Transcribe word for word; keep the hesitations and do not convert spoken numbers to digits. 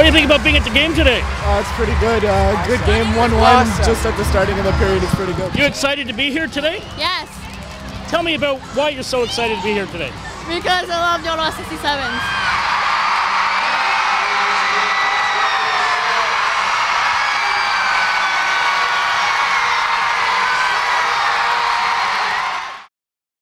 What do you think about being at the game today? Uh, it's pretty good. Uh, good game, one one, just at the starting of the period. It's pretty good. You excited to be here today? Yes, Tell me about why you're so excited to be here today. because I love the Ottawa sixty-sevens.